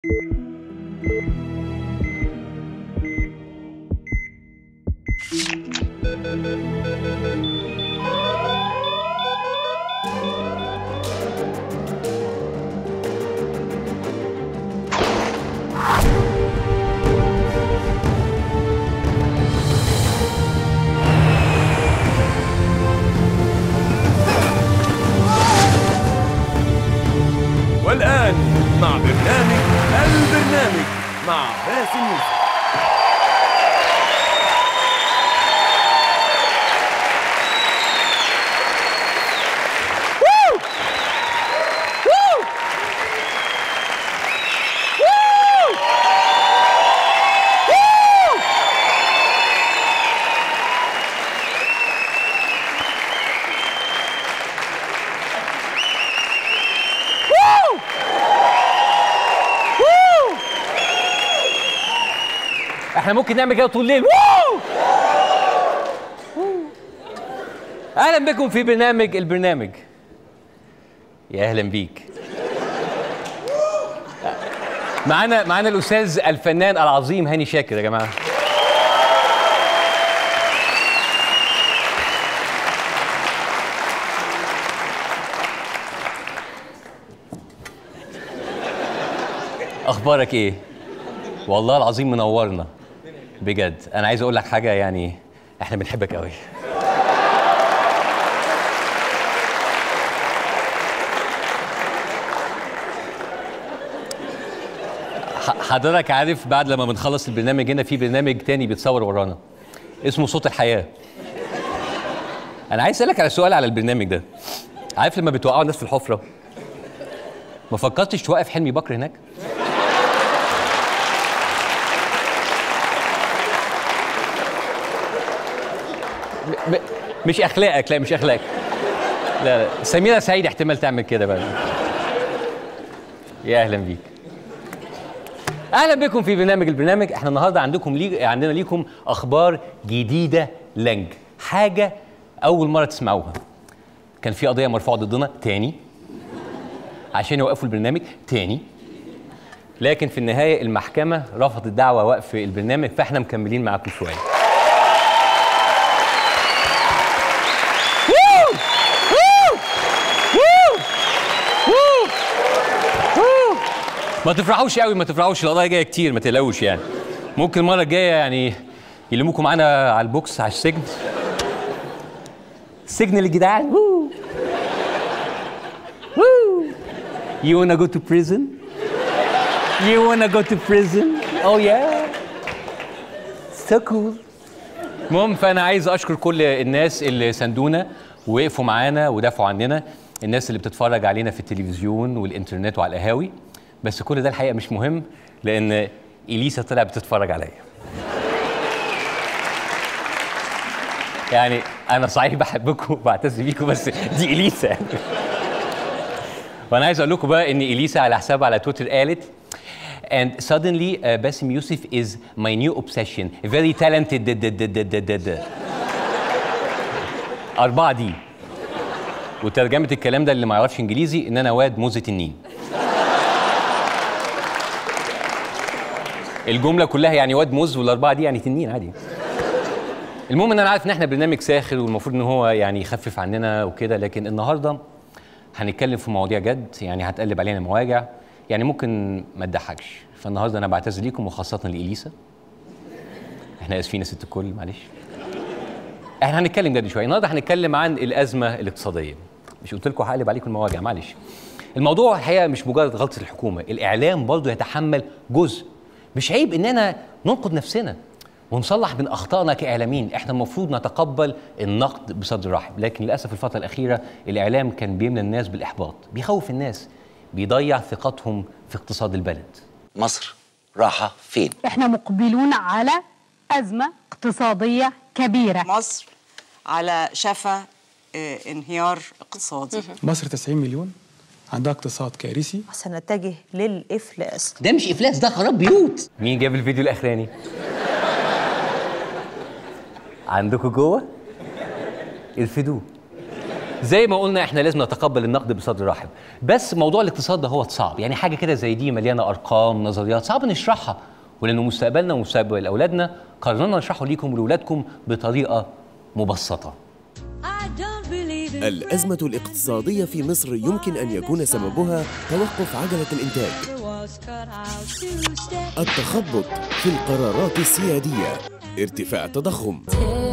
والآن مع برنامج البرنامج مع باسم يوسف. احنا ممكن نعمل كده طول الليل. اهلا بكم في برنامج البرنامج. يا اهلا بيك. معانا الاستاذ الفنان العظيم هاني شاكر يا جماعه. اخبارك ايه؟ والله العظيم منورنا بجد. انا عايز اقول لك حاجه، يعني احنا بنحبك قوي. حضرتك عارف بعد لما بنخلص البرنامج هنا في برنامج تاني بيتصور ورانا اسمه صوت الحياه. انا عايز اسالك على سؤال على البرنامج ده. عارف لما بتوقعوا الناس في الحفره، ما فكرتش توقف حلمي بكر هناك؟ مش اخلاقك، لا مش اخلاقك. لا سميرة سعيد احتمال تعمل كده بقى. يا اهلا بيك. اهلا بكم في برنامج البرنامج. احنا النهارده عندنا ليكم اخبار جديده لنج، حاجه اول مره تسمعوها. كان في قضيه مرفوعه ضدنا تاني عشان يوقفوا البرنامج تاني، لكن في النهايه المحكمه رفضت دعوى وقف البرنامج، فاحنا مكملين معاكم شويه. ما تفرحوش قوي، ما تفرحوش، القضايا جايه كتير، ما تقلقوش يعني. ممكن المره الجايه يعني يلموكم معانا على البوكس، على السجن. السجن اللي جدعان. You wanna go to prison? You wanna go to prison? Oh yeah. So cool. المهم فانا عايز اشكر كل الناس اللي ساندونا ووقفوا معانا ودافعوا عننا، الناس اللي بتتفرج علينا في التلفزيون والانترنت وعلى القهاوي. بس كل ده الحقيقه مش مهم، لان اليسا طلعت بتتفرج عليا. يعني انا صحيح بحبكم وبعتز بيكم، بس دي اليسا يعني. وانا عايز اقول لكم بقى ان اليسا على حسابها على تويتر قالت and suddenly Basim Youssef is my new obsession, very talented. 4 دي. وترجمه الكلام ده اللي ما يعرفش انجليزي ان انا واد موزة النين. الجمله كلها يعني واد موز، وال4 دي يعني تنين عادي. المهم ان انا عارف ان احنا برنامج ساخر والمفروض ان هو يعني يخفف عننا وكده، لكن النهارده هنتكلم في مواضيع جد، يعني هتقلب علينا مواجع، يعني ممكن ما تضحكش. فالنهارده انا بعتذر ليكم وخاصه لإليسا. احنا اسفين يا ست الكل، معلش. احنا هنتكلم جد شويه. النهارده هنتكلم عن الازمه الاقتصاديه. مش قلت لكم هقلب عليكم المواجع؟ معلش. الموضوع الحقيقه مش مجرد غلطه الحكومه، الاعلام برضه يتحمل جزء. مش عيب اننا ننقد نفسنا ونصلح من اخطائنا كاعلاميين، احنا المفروض نتقبل النقد بصدر رحب، لكن للاسف الفتره الاخيره الاعلام كان بيملى الناس بالاحباط، بيخوف الناس، بيضيع ثقتهم في اقتصاد البلد. مصر رايحه فين؟ احنا مقبلون على ازمه اقتصاديه كبيره. مصر على شفا انهيار اقتصادي. مصر 90 مليون، عندها اقتصاد كارثي. سنتجه للإفلاس. ده مش إفلاس، ده خراب بيوت. مين جاب الفيديو الأخراني؟ عندكم جوه؟ ارفدوه. زي ما قلنا احنا لازم نتقبل النقد بصدر رحب، بس موضوع الاقتصاد ده هو صعب، يعني حاجه كده زي دي مليانه ارقام نظريات صعب نشرحها، ولانه مستقبلنا ومستقبل اولادنا قررنا نشرحه ليكم ولولادكم بطريقه مبسطه. الأزمة الاقتصادية في مصر يمكن أن يكون سببها توقف عجلة الإنتاج، التخبط في القرارات السيادية، ارتفاع التضخم،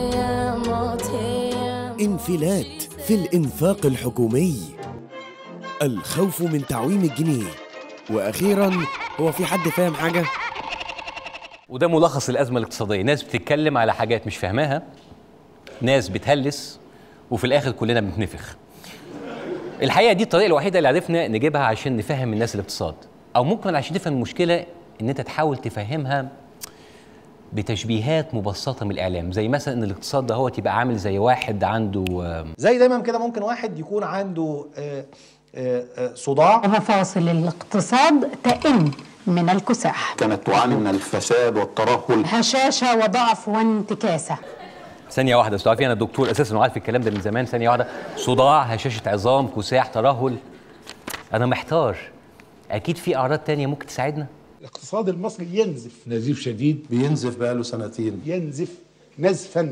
انفلات في الإنفاق الحكومي، الخوف من تعويم الجنيه، وأخيراً هو في حد فاهم حاجة؟ وده ملخص الأزمة الاقتصادية، ناس بتتكلم على حاجات مش فاهماها، ناس بتهلس، وفي الآخر كلنا بنتنفخ. الحقيقة دي الطريقة الوحيدة اللي عرفنا نجيبها عشان نفهم الناس الاقتصاد، أو ممكن عشان تفهم المشكلة إن أنت تحاول تفهمها بتشبيهات مبسطة من الإعلام، زي مثلا إن الاقتصاد ده هو تبقى عامل زي واحد عنده زي دايما كده ممكن واحد يكون عنده صداع. مفاصل الاقتصاد تئن من الكساح، كانت تعاني من الفساد والترهل، هشاشة وضعف وانتكاسة. ثانية واحدة، أستاذ عارفين أنا دكتور أساسا وعارف الكلام ده من زمان. ثانية واحدة، صداع، هشاشة عظام، كساح، ترهل، أنا محتار، أكيد في أعراض تانية ممكن تساعدنا؟ الاقتصاد المصري ينزف نزيف شديد، بينزف بقاله سنتين، ينزف نزفا.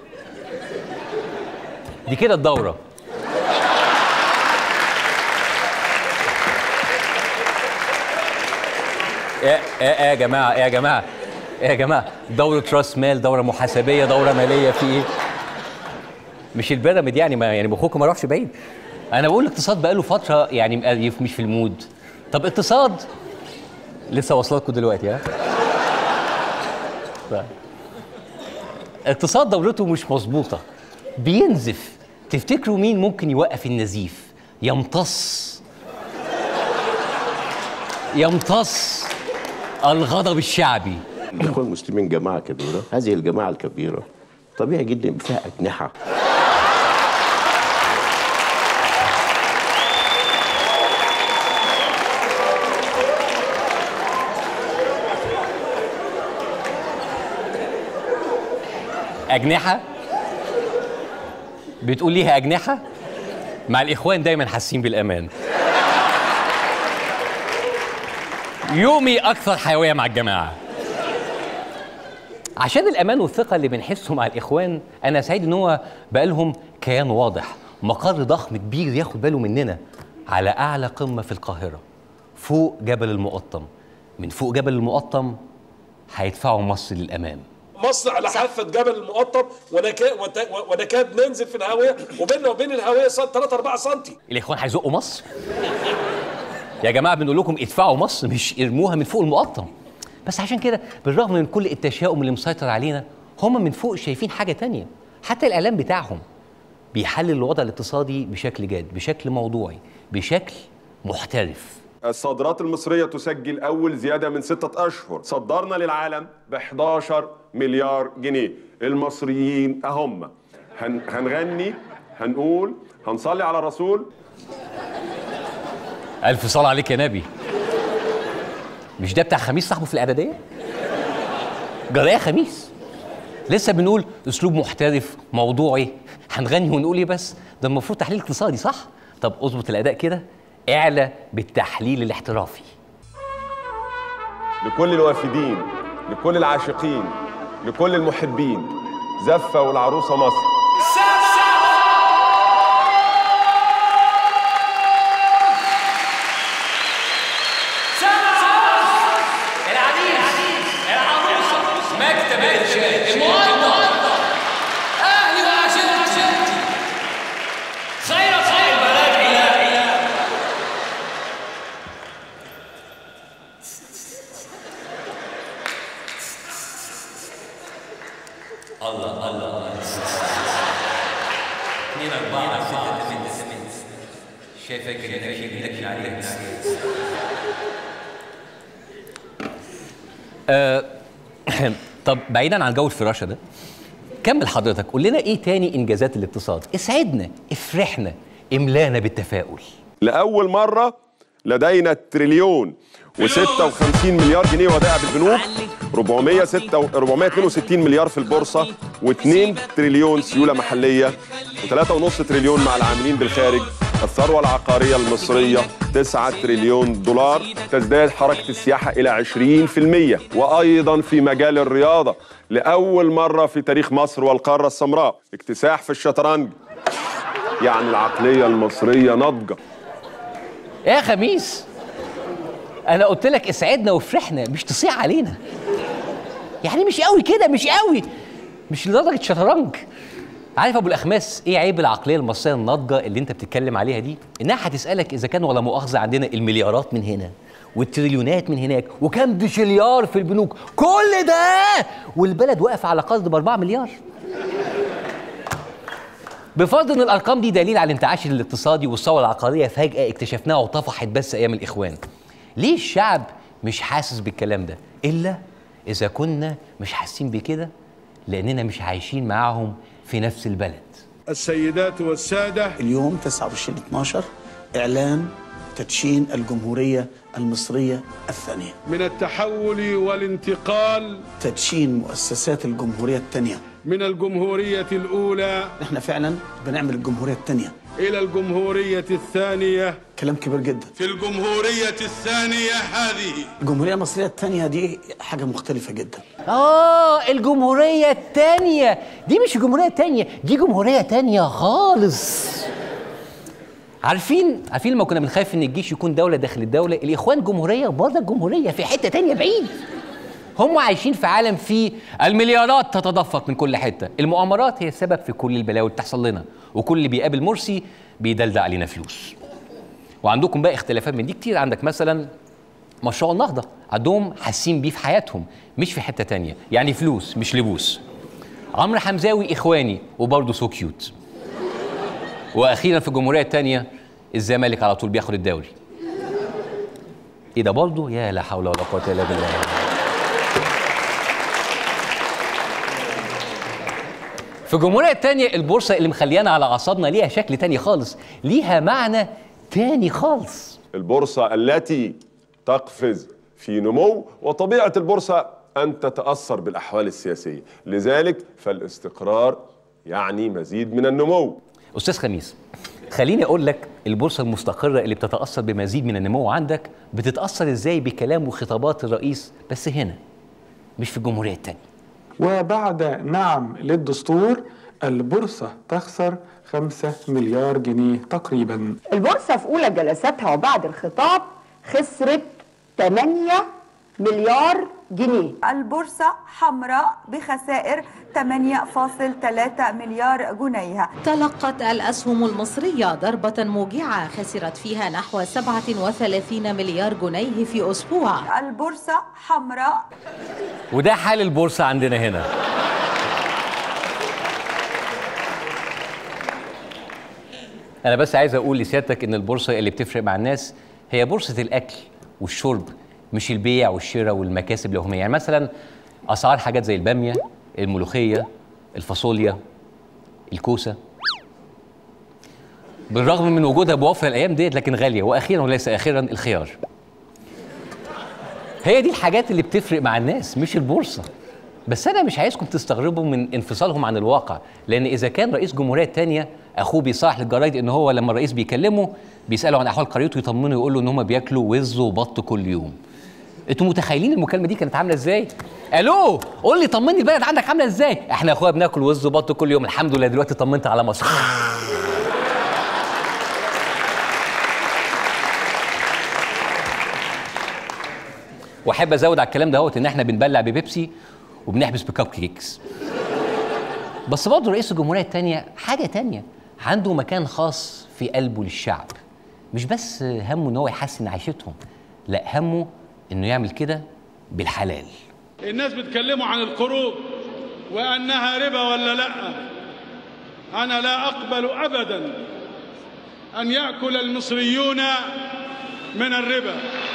دي كده الدورة. يا جماعة يا جماعة دورة راس مال، دورة محاسبية، دورة مالية، في إيه؟ مش البيراميد يعني، ما يعني مخكم ما راحش بعيد. أنا بقول الاقتصاد بقاله فترة يعني مش في المود. طب اقتصاد لسه واصلكوا دلوقتي، ها؟ اقتصاد دورته مش مظبوطة، بينزف. تفتكروا مين ممكن يوقف النزيف؟ يمتص الغضب الشعبي. الإخوان المسلمين جماعة كبيرة، هذه الجماعة الكبيرة طبيعي جدا فيها أجنحة. أجنحة؟ بتقول ليها أجنحة؟ مع الإخوان دايما حاسين بالأمان. يومي أكثر حيوية مع الجماعة. عشان الأمان والثقة اللي بنحسه مع الإخوان، أنا سعيد إن هو بقى لهم كيان واضح، مقر ضخم كبير ياخد باله مننا على أعلى قمة في القاهرة، فوق جبل المقطم. من فوق جبل المقطم هيدفعوا مصر للأمام. مصر على حافة جبل المقطم ونكاد ننزل في الهواء، وبيننا وبين الهواء 3-4 سم. الإخوان هيزقوا مصر؟ يا جماعة بنقول لكم ادفعوا مصر، مش ارموها من فوق المقطم. بس عشان كده بالرغم من كل التشاؤم اللي مسيطر علينا، هم من فوق شايفين حاجة تانية. حتى الإعلام بتاعهم بيحلل الوضع الاقتصادي بشكل جاد، بشكل موضوعي، بشكل محترف. الصادرات المصرية تسجل أول زيادة من 6 أشهر، صدرنا للعالم ب11 مليار جنيه. المصريين أهم هنغني، هنقول، هنصلي على الرسول. ألف صلاة عليك يا نبي. مش ده بتاع خميس صاحبه في الإعدادية؟ جراية خميس. لسه بنقول أسلوب محترف موضوعي، هنغني ونقول إيه بس؟ ده المفروض تحليل اقتصادي، صح؟ طب اظبط الأداء كده، اعلى بالتحليل الاحترافي. لكل الوافدين، لكل العاشقين، لكل المحبين، زفة والعروسة مصر. طب بعيدا عن جو الفراشة ده، كمل حضرتك، قول لنا ايه تاني انجازات الاقتصاد؟ اسعدنا، افرحنا، املانا بالتفاؤل. لأول مرة لدينا 1 تريليون و56 مليار جنيه ودائع بالبنوك، 462 مليار في البورصة، و2 تريليون سيولة محلية، و3.5 تريليون مع العاملين بالخارج. الثروة العقارية المصرية 9 تريليون دولار، تزداد حركة السياحة إلى 20%. وأيضا في مجال الرياضة لأول مرة في تاريخ مصر والقارة السمراء اكتساح في الشطرنج، يعني العقلية المصرية ناضجة. يا خميس، أنا قلت لك اسعدنا وافرحنا، مش تصيع علينا. يعني مش قوي كده، مش قوي، مش لدرجة شطرنج. عارف ابو الاخماس ايه عيب العقليه المصريه الناضجه اللي انت بتتكلم عليها دي؟ انها هتسالك اذا كان ولا مؤاخذه عندنا المليارات من هنا والتريليونات من هناك وكم دشليار في البنوك، كل ده والبلد واقف على قرض ب4 مليار. بفرض ان الارقام دي دليل على الانتعاش الاقتصادي والثوره العقاريه فجاه اكتشفناها وطفحت بس ايام الاخوان. ليه الشعب مش حاسس بالكلام ده؟ الا اذا كنا مش حاسين بكده لاننا مش عايشين معاهم في نفس البلد. السيدات والسادة، اليوم 29/12 إعلان تدشين الجمهورية المصرية الثانية، من التحول والانتقال، تدشين مؤسسات الجمهورية الثانية، من الجمهورية الأولى نحن فعلا بنعمل الجمهورية الثانية إلى الجمهورية الثانية. كلام كبير جدا. في الجمهورية الثانية هذه، الجمهورية المصرية الثانية دي حاجة مختلفة جدا. الجمهورية الثانية دي مش الجمهورية الثانية، دي جمهورية ثانية خالص. عارفين لما كنا بنخاف ان الجيش يكون دولة داخل الدولة، الإخوان جمهورية وبرضه الجمهورية في حتة ثانية بعيد. هم عايشين في عالم فيه المليارات تتدفق من كل حتة، المؤامرات هي السبب في كل البلاوي اللي بتحصل لنا، وكل اللي بيقابل مرسي بيدلدق علينا فلوس. وعندكم بقى اختلافات من دي كتير. عندك مثلا مشروع النهضة، عندهم حاسين بيه في حياتهم مش في حتة تانية، يعني فلوس مش لبوس. عمرو حمزاوي إخواني وبرضه سو كيوت. وأخيرا في الجمهورية التانية الزمالك على طول بياخد الدوري. إيه ده برضه؟ يا لا حول ولا قوة إلا بالله. في الجمهورية التانية البورصة اللي مخليانا على أعصابنا ليها شكل تاني خالص، ليها معنى تاني خالص. البورصة التي تقفز في نمو، وطبيعة البورصة أن تتأثر بالأحوال السياسية، لذلك فالاستقرار يعني مزيد من النمو. أستاذ خميس، خليني أقول لك البورصة المستقرة اللي بتتأثر بمزيد من النمو عندك بتتأثر إزاي بكلام وخطابات الرئيس، بس هنا مش في الجمهورية التانية. وبعد نعم للدستور البورصة تخسر 5 مليار جنيه تقريبا. البورصة في أولى جلساتها وبعد الخطاب خسرت 8 مليار جنيه. البورصة حمراء بخسائر 8.3 مليار جنيه. تلقت الأسهم المصرية ضربة موجعة خسرت فيها نحو 37 مليار جنيه في أسبوع. البورصة حمراء. وده حال البورصة عندنا هنا. أنا بس عايز أقول لسيادتك إن البورصة اللي بتفرق مع الناس هي بورصة الأكل والشرب، مش البيع والشراء والمكاسب اليومية. يعني مثلا أسعار حاجات زي البامية، الملوخية، الفاصوليا، الكوسة، بالرغم من وجودها بوفر الأيام ديت لكن غالية. وأخيرا وليس آخرا الخيار. هي دي الحاجات اللي بتفرق مع الناس مش البورصة. بس أنا مش عايزكم تستغربوا من انفصالهم عن الواقع، لأن إذا كان رئيس جمهورية تانية أخوه بيصارح للجرايد إن هو لما الرئيس بيكلمه بيسأله عن أحوال قريته يطمنه يقول له إن هم بياكلوا وز وبط كل يوم. انتوا متخيلين المكالمه دي كانت عامله ازاي؟ الو، قول لي طمني البلد عندك عامله ازاي؟ احنا يا اخويا بناكل وز وبط كل يوم، الحمد لله دلوقتي طمنت على مصر. واحب ازود على الكلام دهوت ان احنا بنبلع ببيبسي وبنحبس بكاب كيكس. بس برضه رئيس الجمهوريه الثانيه حاجه تانية، عنده مكان خاص في قلبه للشعب. مش بس همه ان هو يحسن عيشتهم، لا همه انه يعمل كده بالحلال. الناس بتكلموا عن القروض وانها ربا ولا لا. انا لا اقبل ابدا ان ياكل المصريون من الربا.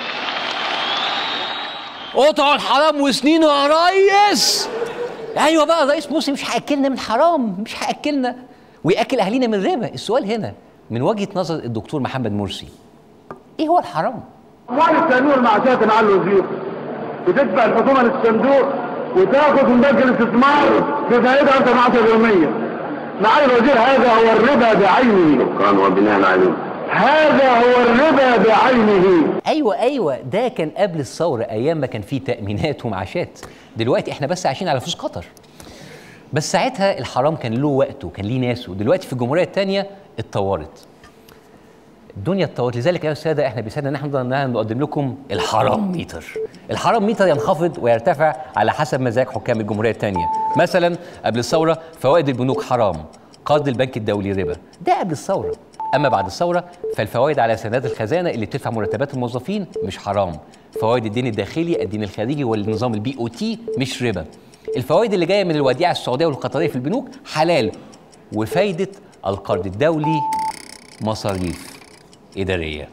قطعوا الحرام وسنينه يا ريس. ايوه بقى الرئيس مرسي مش هياكلنا من حرام، مش هياكلنا وياكل اهالينا من ربا. السؤال هنا من وجهه نظر الدكتور محمد مرسي، ايه هو الحرام؟ اموال التامين والمعاشات مع الوزير بتدفع الحكومه للصندوق وتاخذ من بنك الاستثمار بفائده اكثر من 10%. معالي الوزير هذا هو الربا بعينه. شكرا وبناء عليه. هذا هو الربا بعينه. ايوه ده كان قبل الثوره، ايام ما كان فيه تامينات ومعاشات. دلوقتي احنا بس عايشين على فلوس قطر. بس ساعتها الحرام كان له وقته، كان ليه ناسه. دلوقتي في الجمهوريه الثانيه اتطورت الدنيا، اتطورت. لذلك يا الساده احنا بيسعدنا ان احنا نقدم لكم الحرام ميتر. الحرام ميتر ينخفض ويرتفع على حسب مزاج حكام الجمهوريه الثانيه. مثلا قبل الثوره فوائد البنوك حرام، قرض البنك الدولي ربا، ده قبل الثوره. اما بعد الثوره فالفوائد على سندات الخزانه اللي بتدفع مرتبات الموظفين مش حرام، فوائد الدين الداخلي، الدين الخارجي والنظام البي او تي مش ربا. الفوائد اللي جايه من الوديعه السعوديه والقطريه في البنوك حلال، وفايده القرض الدولي مصاريف اداريه.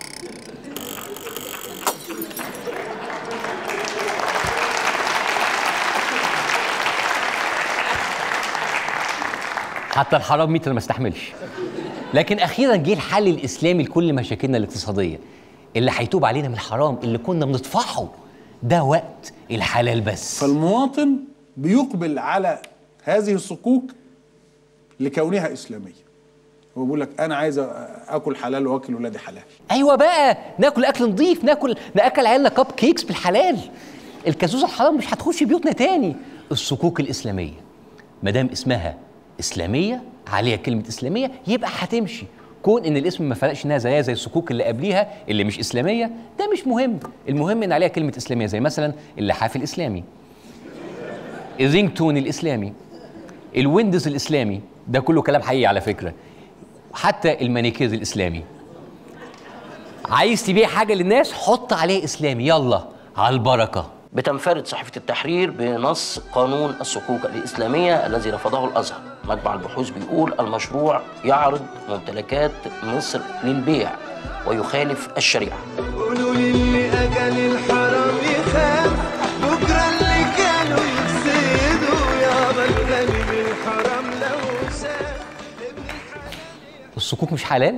حتى الحرام ميتر ما استحملش. لكن اخيرا جه الحل الاسلامي لكل مشاكلنا الاقتصاديه، اللي هيتوب علينا من الحرام اللي كنا بندفعه. ده وقت الحلال بس. فالمواطن بيقبل على هذه الصكوك لكونها اسلاميه. هو بيقول لك انا عايز اكل حلال واكل ولادي حلال. ايوه بقى، ناكل اكل نظيف، ناكل عيالنا كاب كيكس بالحلال. الكازوزه الحرام مش هتخش بيوتنا تاني. الصكوك الاسلاميه ما دام اسمها اسلاميه، عليها كلمه اسلاميه، يبقى هتمشي. كون ان الاسم ما فرقش انها زيها زي الصكوك اللي قبليها اللي مش اسلاميه، ده مش مهم. المهم ان عليها كلمه اسلاميه، زي مثلا اللحاف الاسلامي، الرينج تون الاسلامي، الويندوز الاسلامي، ده كله كلام حقيقي على فكره. حتى المانيكير الاسلامي. عايز تبيع حاجه للناس حط عليه اسلامي، يلا على البركه. بتنفرد صحيفة التحرير بنص قانون الصكوك الإسلامية الذي رفضه الأزهر. مجمع البحوث بيقول المشروع يعرض ممتلكات مصر للبيع ويخالف الشريعة. قولوا للي أجل الحرام يخاف، بكرة اللي كانوا يفسدوا يابا الغني بالحرام لو ساب. الصكوك مش حلال؟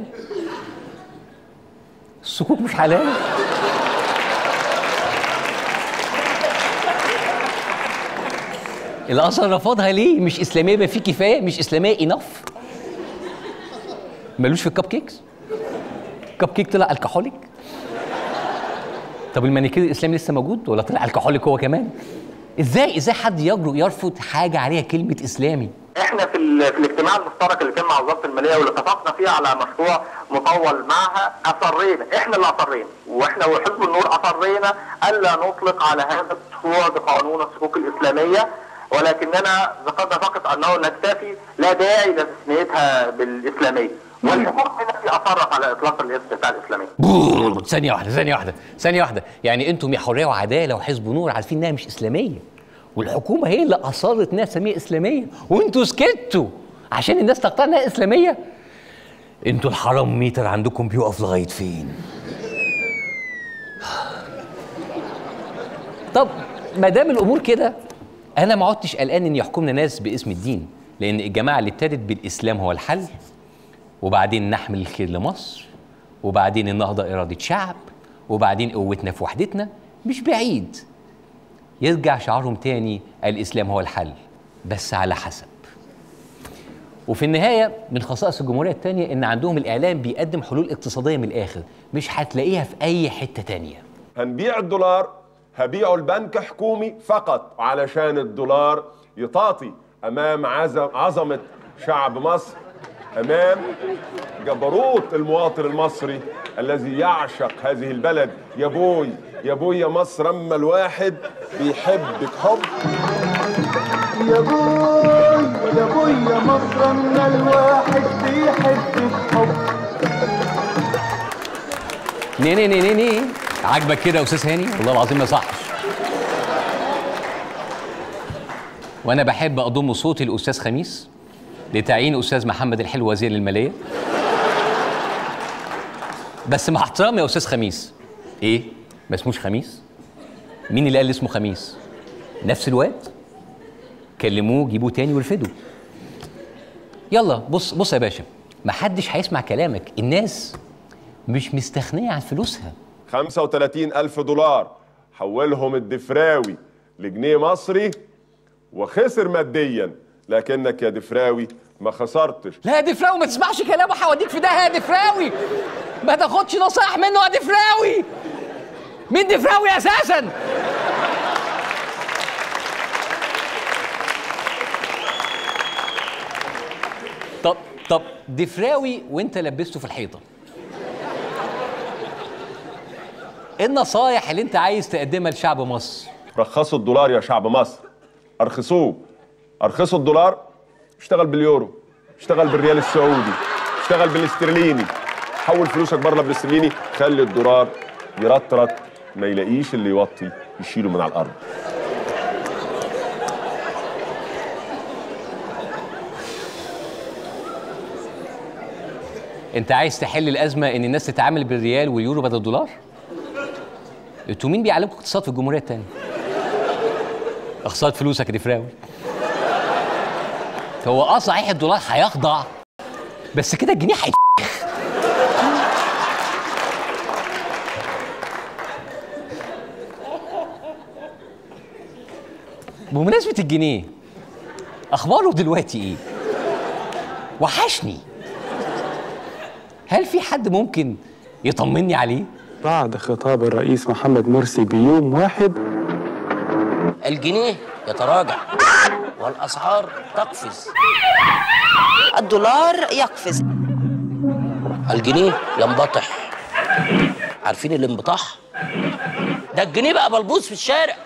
الصكوك مش حلال؟ الازهر رفضها ليه؟ مش اسلاميه ما في كفايه؟ مش اسلاميه انف؟ ملوش في الكب كيكس؟ الكب كيك طلع الكحوليك؟ طب المانيكير الاسلامي لسه موجود ولا طلع الكحوليك هو كمان؟ ازاي حد يجرؤ يرفض حاجه عليها كلمه اسلامي؟ احنا في الاجتماع المشترك اللي كان مع وزاره الماليه واللي اتفقنا فيه على مشروع مطول معها، اصرينا، احنا اللي اصرينا، واحنا وحزب النور اصرينا الا نطلق على هذا المشروع بقانون الصكوك الاسلاميه، ولكننا ذكرنا فقط انه نكتفي، لا داعي لتسميتها بالاسلاميه، والحكومه التي اصرت على اطلاق الاسم بتاع الاسلاميه. ثانيه واحده، يعني انتم يا حريه وعداله وحزب نور عارفين انها مش اسلاميه، والحكومه هي اللي اصرت انها تسميها اسلاميه، وانتوا سكتوا عشان الناس تقتنع انها اسلاميه؟ انتوا الحرام ميتر عندكم بيقف لغايه فين؟ طب ما دام الامور كده، انا ما عدتش قلقان ان يحكمنا ناس باسم الدين، لان الجماعه اللي ابتدت بالاسلام هو الحل، وبعدين نحمل الخير لمصر، وبعدين النهضه اراده شعب، وبعدين قوتنا في وحدتنا، مش بعيد يرجع شعارهم تاني الاسلام هو الحل، بس على حسب. وفي النهايه من خصائص الجمهوريه الثانيه ان عندهم الاعلام بيقدم حلول اقتصاديه من الاخر، مش هتلاقيها في اي حته تانيه. هنبيع الدولار، هبيعه البنك حكومي فقط علشان الدولار يطاطي امام عظمه شعب مصر، امام جبروت المواطن المصري الذي يعشق هذه البلد. يا بوي يا بوي يا مصر، اما الواحد بيحبك حب. يا بوي يا مصر، اما الواحد بيحبك حب. ني عاجبك كده يا استاذ هاني؟ والله العظيم ما صحش. وانا بحب اضم صوتي الاستاذ خميس لتعيين استاذ محمد الحلو وزير للماليه. بس مع احترامي يا استاذ خميس، ايه ما اسموش خميس؟ مين اللي قال اسمه خميس؟ نفس الواد؟ كلموه جيبوه تاني ورفدوا. يلا بص يا باشا، محدش هيسمع كلامك، الناس مش مستغنيه عن فلوسها، 35,000 دولار حولهم الدفراوي لجنيه مصري وخسر ماديا، لكنك يا دفراوي ما خسرتش. لا يا دفراوي ما تسمعش كلامه، هوديك في داهيه يا دفراوي، ما تاخدش نصايح منه يا دفراوي. مين دفراوي اساسا؟ طب دفراوي وانت لبسته في الحيطه، ايه النصايح اللي انت عايز تقدمها لشعب مصر؟ رخصوا الدولار يا شعب مصر، ارخصوه، ارخصوا الدولار، اشتغل باليورو، اشتغل بالريال السعودي، اشتغل بالاسترليني، حول فلوسك بره بالاسترليني، خلي الدولار يرطرط ما يلاقيش اللي يوطي يشيله من على الارض. انت عايز تحل الازمه ان الناس تتعامل بالريال واليورو بدل الدولار؟ انتوا مين بيعلمكم اقتصاد في الجمهوريه الثانيه؟ اقتصاد فلوسك يا دفراوي. فهو صحيح الدولار هيخضع، بس كده الجنيه هيفخ. بمناسبه الجنيه، اخباره دلوقتي ايه؟ وحشني. هل في حد ممكن يطمني عليه؟ بعد خطاب الرئيس محمد مرسي بيوم واحد الجنيه يتراجع والأسعار تقفز، الدولار يقفز، الجنيه ينبطح. عارفين الانبطاح؟ ده الجنيه بقى بلبوس في الشارع.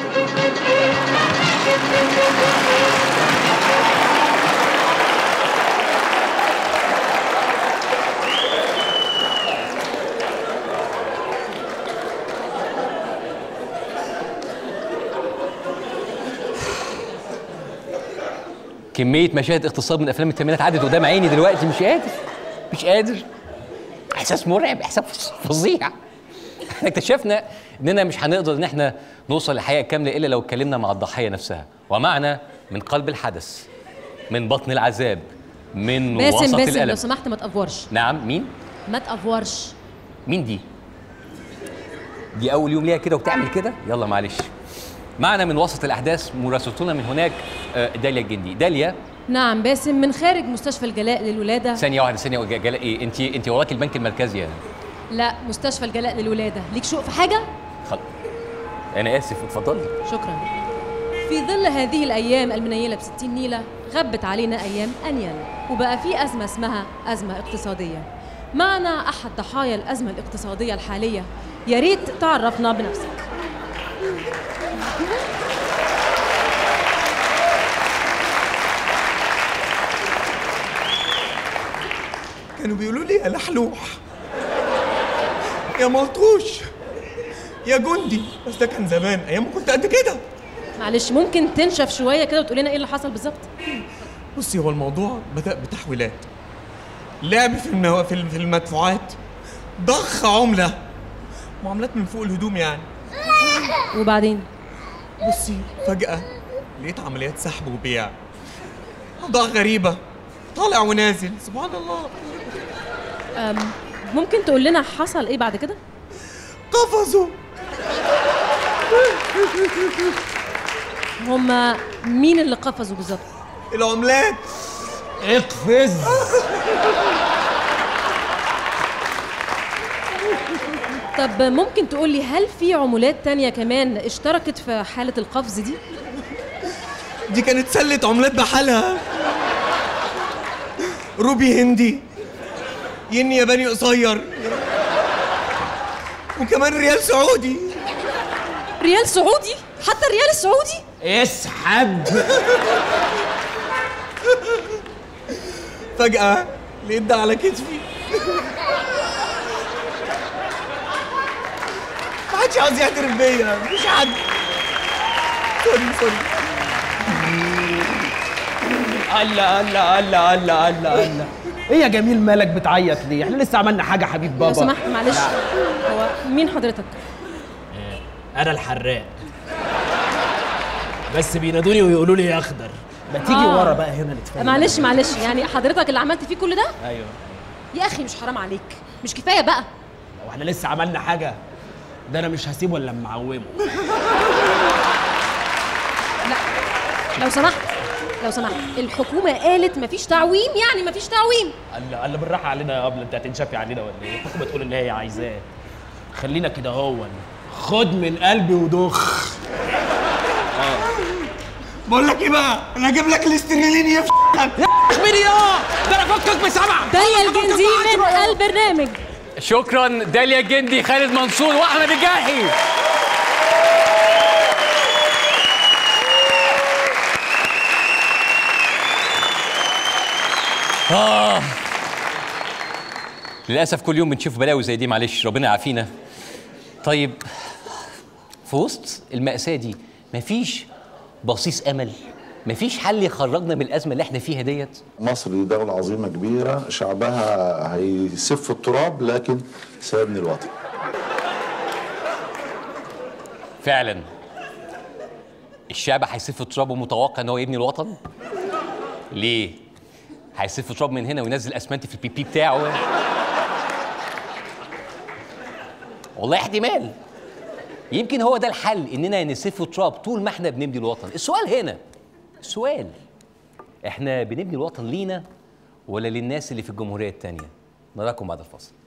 كمية مشاهد اغتصاب من افلام الثمانينات عدت قدام عيني دلوقتي، مش قادر. احساس مرعب، احساس فظيع. احنا اكتشفنا اننا مش هنقدر ان احنا نوصل للحقيقة كاملة الا لو اتكلمنا مع الضحية نفسها، ومعنا من قلب الحدث، من بطن العذاب، من وسط الألم. باسم لو سمحت ما تأفورش. نعم، مين؟ ما تأفورش. مين دي؟ دي أول يوم ليها كده وبتعمل كده؟ يلا معلش. معنا من وسط الأحداث مراسلتنا من هناك داليا الجندي. داليا. نعم باسم، من خارج مستشفى الجلاء للولادة. ثانية واحدة، جلاء إيه؟ أنت وراكي البنك المركزي يعني؟ لا، مستشفى الجلاء للولادة. ليك شوق في حاجة؟ أنا آسف، اتفضلي. شكرا. في ظل هذه الأيام المنيلة ب60 نيلة، غبت علينا أيام أنيل، وبقى في أزمة اسمها أزمة اقتصادية. معنا أحد ضحايا الأزمة الاقتصادية الحالية، يا ريت تعرفنا بنفسك. كانوا بيقولوا لي يا لحلوح، يا ملطوش، يا جندي، بس ده كان زمان ايام ما كنت قد كده. معلش ممكن تنشف شويه كده وتقول لنا ايه اللي حصل بالظبط؟ بصي، هو الموضوع بدأ بتحويلات، لعب في المدفوعات، ضخ عملة، معاملات من فوق الهدوم يعني. وبعدين؟ بصي، فجأة لقيت عمليات سحب وبيع، أوضاع غريبة، طالع ونازل، سبحان الله. ممكن تقول لنا حصل ايه بعد كده؟ قفزوا. هما مين اللي قفزوا بالظبط؟ العملات. اقفز. طب ممكن تقول لي هل في عملات تانية كمان اشتركت في حالة القفز دي؟ دي كانت سلة عملات بحالها، روبي هندي، ين ياباني قصير، وكمان ريال سعودي. ريال سعودي؟ حتى الريال السعودي؟ اسحب. فجأة لقيت ده على كتفي، محدش عاوز يعترف بيا، مفيش حد. سوري. الله. ايه يا جميل مالك بتعيط ليه؟ احنا لسه عملنا حاجه حبيب بابا. لو سمحت معلش، هو مين حضرتك؟ انا الحراق، بس بينادوني ويقولوا لي يا اخضر. ما تيجي ورا بقى هنا نتفاهم. معلش يعني حضرتك اللي عملت فيه كل ده؟ ايوه يا اخي مش حرام عليك، مش كفايه بقى؟ لو احنا لسه عملنا حاجه؟ ده انا مش هسيبه الا لما اعومه. لا لو سمحت الحكومه قالت مفيش تعويم، يعني مفيش تعويم. قال بالراحه علينا يا ابله، انت هتنشفي علينا ولا ايه؟ الحكومه تقول اللي هي عايزاه. خلينا كده هون، خد من قلبي ودخ. بقول لك ايه بقى؟ انا هجيب لك الاسترليني يا مين يا ده؟ انا فكك بسبعه. داليا الجندي من البرنامج. شكرا داليا الجندي، خالد منصور، واحمد الجاحي. للأسف كل يوم بنشوف بلاوي زي دي، معلش ربنا يعافينا. طيب في وسط المأساة دي مفيش بصيص أمل؟ مفيش حل يخرجنا من الأزمة اللي احنا فيها ديت؟ مصر دي دولة عظيمة كبيرة، شعبها هيسف التراب لكن سيبني الوطن. فعلا الشعب هيسف التراب ومتوقع ان هو يبني الوطن؟ ليه؟ هيسف التراب من هنا وينزل اسمنت في البي بتاعه؟ والله احتمال. يمكن هو ده الحل، اننا نسف التراب طول ما احنا بنبني الوطن. السؤال احنا بنبني الوطن لينا ولا للناس اللي في الجمهورية التانية؟ نراكم بعد الفاصل.